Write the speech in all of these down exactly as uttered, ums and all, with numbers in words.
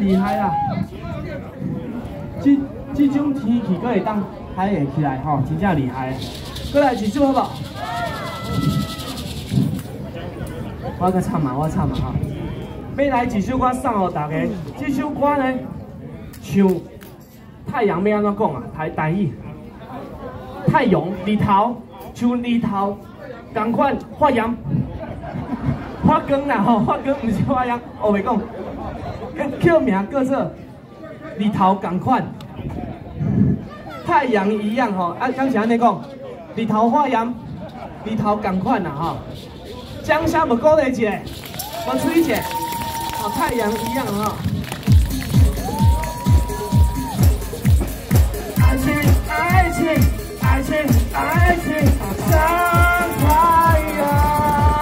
厉害啦！这这种天气，阁会当海会起来吼，真正厉害。过来一首好不好？我个唱嘛，我唱嘛哈。要来一首歌送予大家，这首歌呢，像太阳要安怎讲啊？台台语，太阳日头，像日头，同款发炎。 发光啦吼，发光毋是发炎，学袂讲，叫名叫做日头同款，太阳一样吼。啊，刚是安尼讲，日头发炎，日头同款啦吼。江山无鼓励一下，无吹一下，哦，太阳一样哈。爱情，爱情，爱情，爱情，像太阳。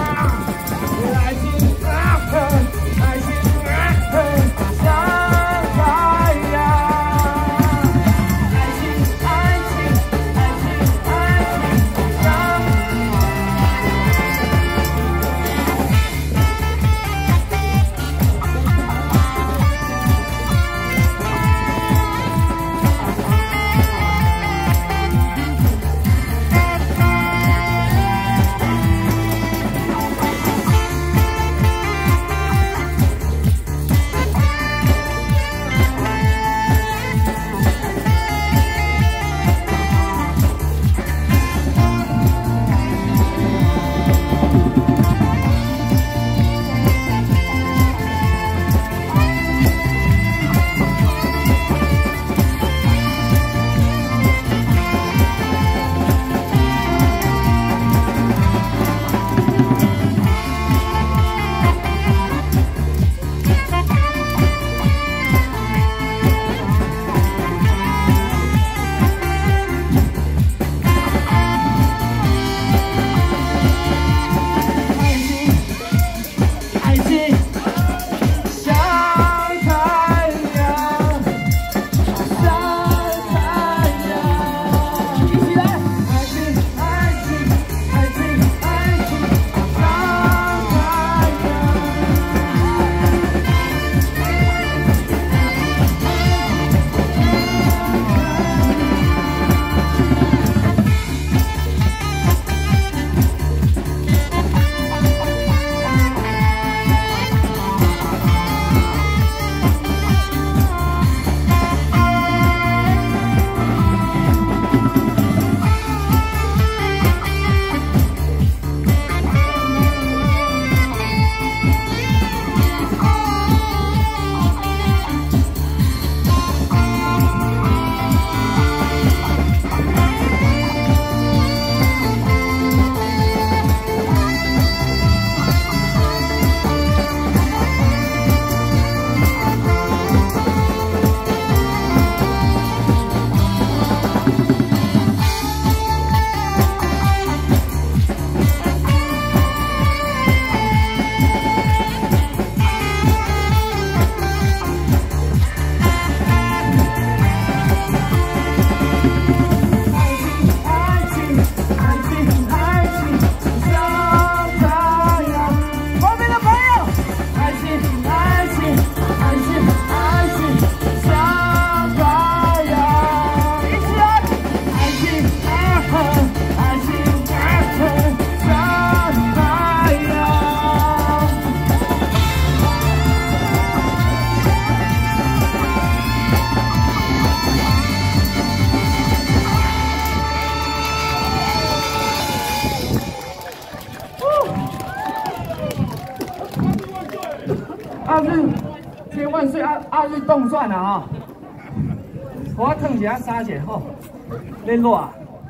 阿日千万岁！阿阿日动算啊哈！我烫一下衫者吼，恁热。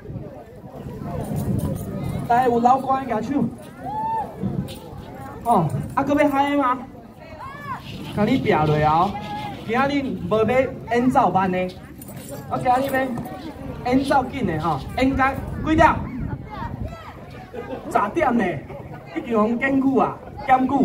来有老官举手。哦，啊，搁要嗨吗？甲你拼落后，今仔日无要演奏班的，我今仔日要演奏紧的吼，演到几点？十点呢？已经互减久啊，减久。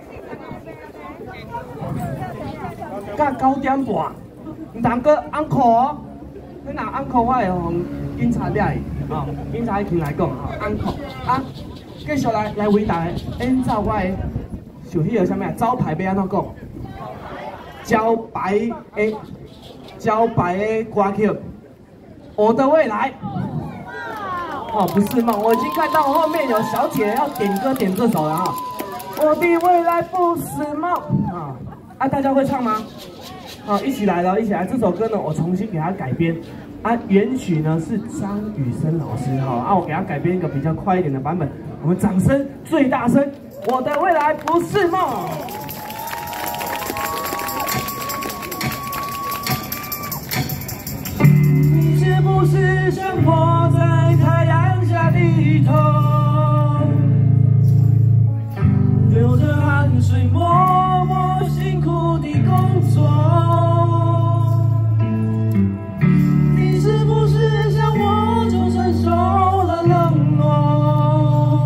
到九点半，唔通搁安可哦。你若安可，我会互警察抓伊，吼，警察去来讲吼，安可啊。继续来来为大家演奏我的，就迄个啥物啊，招牌要安怎讲？ 焦白的焦白的歌曲《我的未来》。哦，不是梦，我已经看到后面有小姐要点歌点这首了哈。我的未来不是梦啊！啊，大家会唱吗？好，一起来了，一起来！这首歌呢，我重新给它改编。啊，原曲呢是张雨生老师哈，啊，我给他改编一个比较快一点的版本。我们掌声最大声！我的未来不是梦。你是不是想活在太阳下低头，流着汗水默默辛苦地工作？你是不是像我，就承受了冷漠，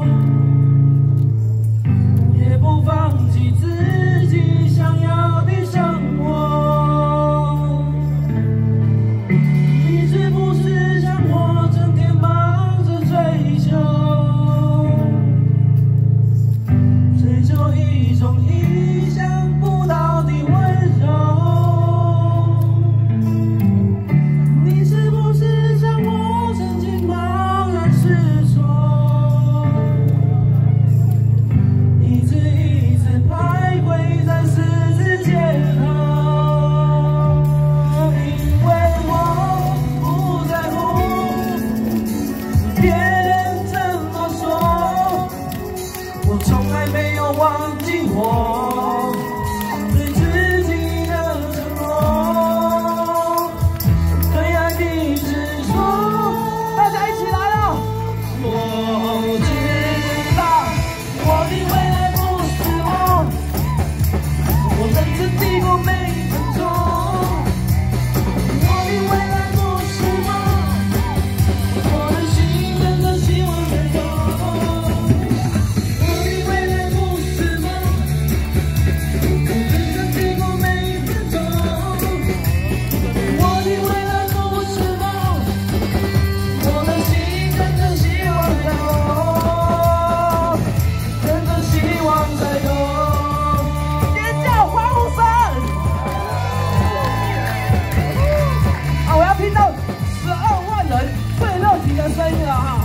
也不放弃自己想要的生活？你是不是像我，整天忙着追求，追求一种意想不到的温柔？你是不是像我，曾经茫然失措，一次一次徘徊在十字街头？因为我不在乎别人怎么说，我从来没有忘记我对自己的承诺，对爱的执着。大家一起来了！我知道我的未来不是梦，我认真地过每分钟。我的未来不是梦，我的心跟着希望在动。我的未来不是梦，我认真地过每分钟。我的未来不是梦，我的心跟着希望在动，跟着希望在动。尖叫欢呼声！啊，我要听到十二万人最热情的声音了哈！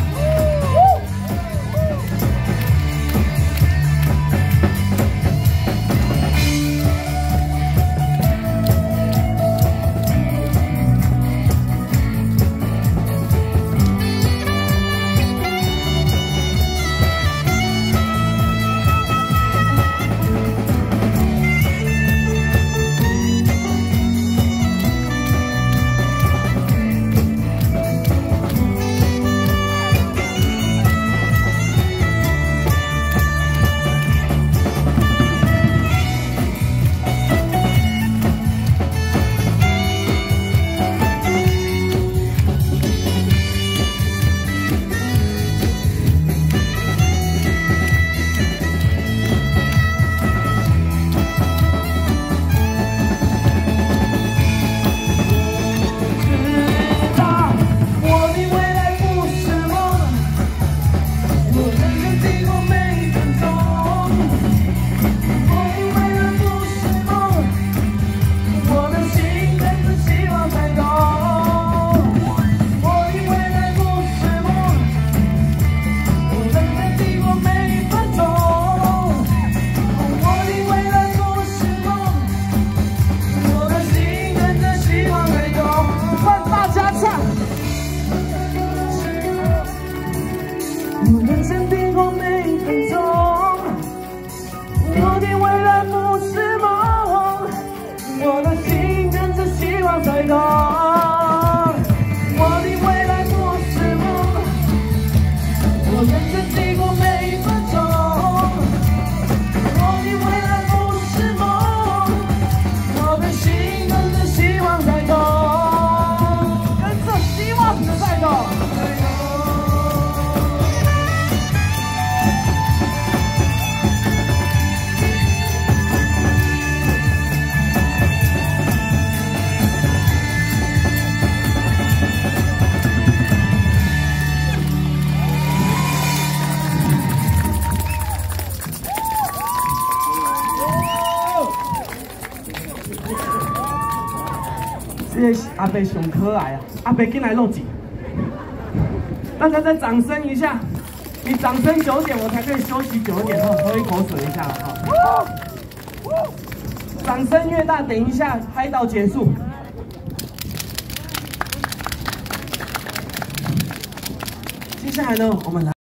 知道我的未来不是梦，我认真地过每分钟。我的未来不是梦，我的心跟着希望在动。我的未来不是梦，我认真地过每分钟。我的未来不是梦，我的心跟着希望在动。让大家唱。我认真地过每分钟，我的未来不是梦，我的心跟着希望在动。我的未来不是梦，我认真地过每分钟。我的未来不是梦，我的心跟着希望在动，跟着希望在动。 这个阿伯上可爱啊！阿伯进来录几，大家再掌声一下。你掌声九点，我才可以休息久一点哦，喝一口水一下哈。掌声越大，等一下拍到结束。接下来呢，我们来。